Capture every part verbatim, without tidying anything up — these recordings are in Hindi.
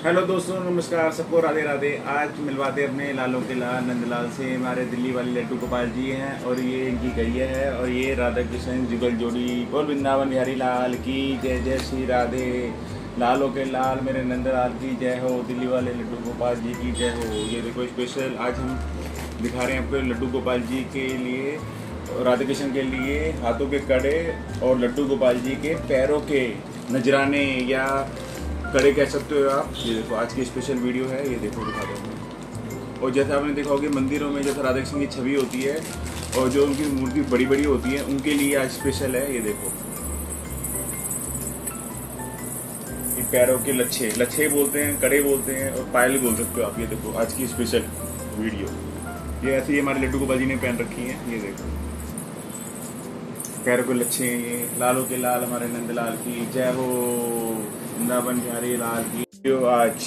हेलो दोस्तों, नमस्कार सबको, राधे राधे। आज मिलवाते अपने लालों के लाल नंदलाल से। हमारे दिल्ली वाले लड्डू गोपाल जी हैं और ये इनकी गैया है और ये राधा कृष्ण जुगल जोड़ी। बोल वृंदावन बिहारी लाल की जय, जय श्री राधे। लालों के लाल मेरे नंदलाल की जय हो, दिल्ली वाले लड्डू गोपाल जी की जय हो। ये देखो स्पेशल आज हम दिखा रहे हैं आपको लड्डू गोपाल जी के लिए, राधा कृष्ण के लिए हाथों के कड़े और लड्डू गोपाल जी के पैरों के नजराने या कड़े कह सकते हो आप। ये देखो आज की स्पेशल वीडियो है, ये देखो दिखा दो। और जैसे आपने देखा होगा मंदिरों में जैसे राधा कृष्ण की छवि होती है और जो उनकी मूर्ति बड़ी बड़ी होती है उनके लिए आज स्पेशल है। ये देखो ये पैरों के लच्छे लच्छे बोलते हैं, कड़े बोलते हैं और पायल बोल सकते हो आप। ये देखो आज की स्पेशल वीडियो, ये ऐसे ही हमारे लड्डू गोपाल जी ने पहन रखी है। ये देखो पैरों के लच्छे हैं, ये लालों के लाल हमारे नंदलाल की जय हो, वृंदावन बिहारी लाल की। जो आज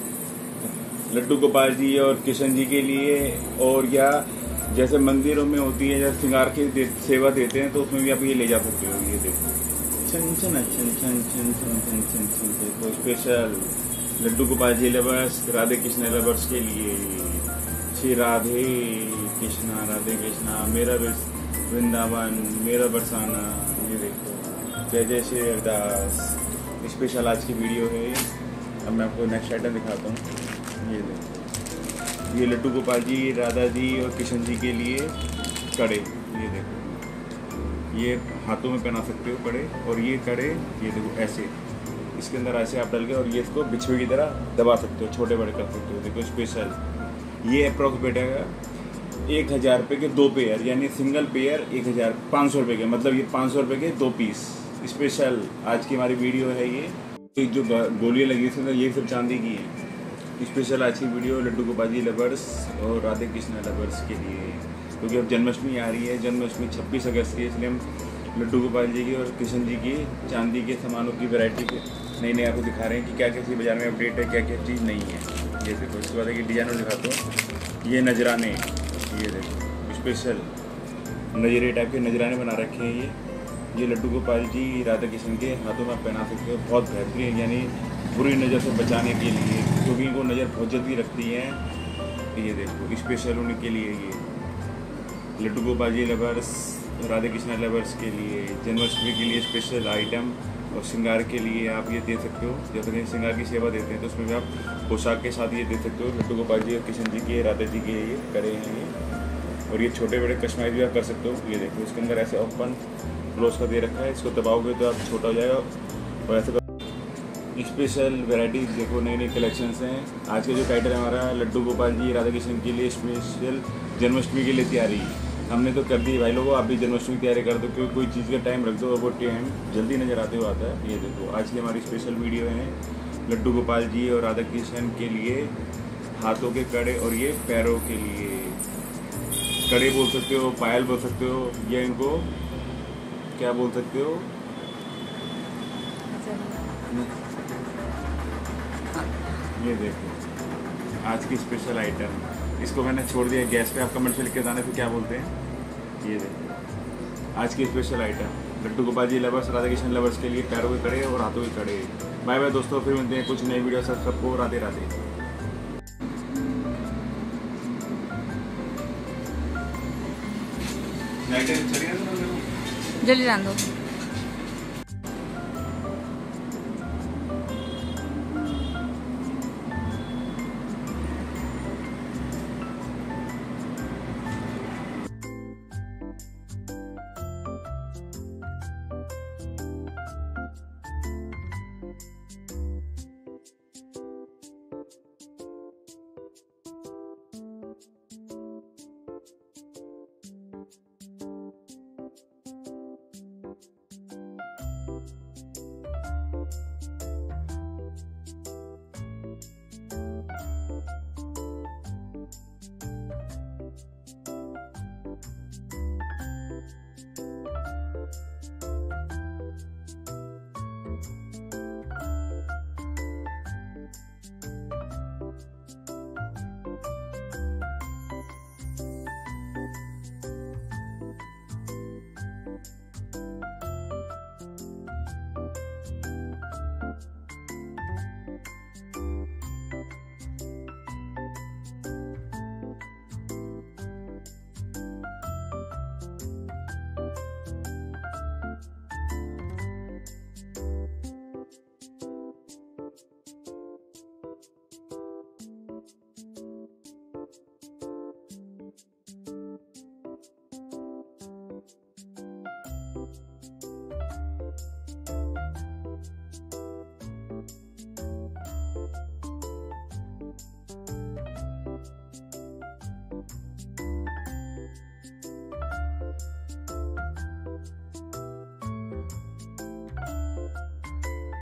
लड्डू गोपाल जी और कृष्ण जी के लिए, और या जैसे मंदिरों में होती है जैसे श्रृंगार की दे, सेवा देते हैं तो उसमें भी आप ये ले जा सकते हो। ये देखो छन छन छन छन छन छन छन छन छन देखो special Laddu Gopal ji lovers, Radhe Krishna lovers के लिए। श्री राधे कृष्णा, राधे कृष्णा, मेरा वृंदावन मेरा बरसाना। ये देखो जय जय श्री हरिदास। स्पेशल आज की वीडियो है। अब मैं आपको नेक्स्ट आइटम दिखाता हूँ। ये देखो ये लड्डू गोपाल जी, राधा जी और कृष्ण जी के लिए कड़े। ये देखो ये हाथों में पहना सकते हो कड़े, और ये कड़े ये देखो ऐसे इसके अंदर ऐसे आप डाल के और ये इसको बिछुए की तरह दबा सकते हो, छोटे बड़े कर सकते हो। देखो स्पेशल ये अप्रॉक्स बैठेगा एक हज़ार रुपये के दो पेयर, यानी सिंगल पेयर एक हज़ार पाँच सौ रुपये के, मतलब ये पाँच सौ रुपये के दो पीस। स्पेशल आज की हमारी वीडियो है। ये जो गोलियाँ लगी इसके ये सब चांदी की है। स्पेशल आज की वीडियो लड्डू गोपाल जी लवर्स और राधे कृष्ण लवर्स के लिए, क्योंकि अब जन्माष्टमी आ रही है। जन्माष्टमी छब्बीस अगस्त की, इसलिए हम लड्डू गोपाल जी की और कृष्ण जी की चांदी के सामानों की वैरायटी नई नई आपको दिखा रहे हैं कि क्या क्या चीज़ बाजार में अपडेट है, क्या क्या चीज़ नहीं है। ये देखो इसके बाद एक डिजाइन दिखाता हूँ। ये नजराने, ये देखो स्पेशल नजरे टाइप के नजराने बना रखे हैं। ये ये लड्डू गोपाल जी राधा कृष्ण के हाथों में पहना सकते हो, बहुत बेहतरीन, यानी बुरी नज़र से बचाने के लिए, क्योंकि इनको नज़र बहुत जल्दी रखती है। ये देखो स्पेशल उनके लिए ये लड्डू गोपाल जी लवर्स, राधा कृष्ण लवर्स के लिए जन्माष्टमी के लिए स्पेशल आइटम। और श्रृंगार के लिए आप ये दे सकते हो, जैसे कि श्रृंगार की सेवा देते हैं तो उसमें भी आप पोशाक के साथ ये दे सकते हो। लड्डू गोपाल जी और कृष्ण जी के, राधा जी के ये कड़े हैं ये, और ये छोटे बड़े कस्टमाइज भी आप कर सकते हो। ये देखो इसके अंदर ऐसे ओपन क्लोज का दे रखा है, इसको दबाओगे तो आप छोटा हो जाएगा। और ऐसे स्पेशल वेराइटीज देखो, नई नई कलेक्शंस हैं। आज का जो टाइटल है हमारा लड्डू गोपाल जी राधा कृष्ण के लिए स्पेशल जन्माष्टमी के लिए तैयारी। हमने तो कर दी भाई लोगों, आप भी जन्माष्टमी की तैयारी कर दो, क्योंकि कोई चीज़ का टाइम रख दो और वो टाइम जल्दी नज़र आते हुए आता है। ये देखो आज की हमारी स्पेशल वीडियो है लड्डू गोपाल जी और राधा कृष्ण के लिए हाथों के कड़े और ये पैरों के लिए कड़े बोल सकते हो, पायल बोल सकते हो, या इनको क्या बोल सकते हो। ये देखो आज की स्पेशल आइटम, इसको मैंने छोड़ दिया गैस पे, आप कमेंट से लिख के बताने से क्या बोलते हैं। ये देखो आज की special item Laddu Gopal ji lovers, Radha Krishna lovers के लिए पैरों के कड़े और हाथों के कड़े। बाय बाय दोस्तों, फिर मिलते हैं कुछ नई वीडियो से। सबको राधे राधे। जल्दी जान दो।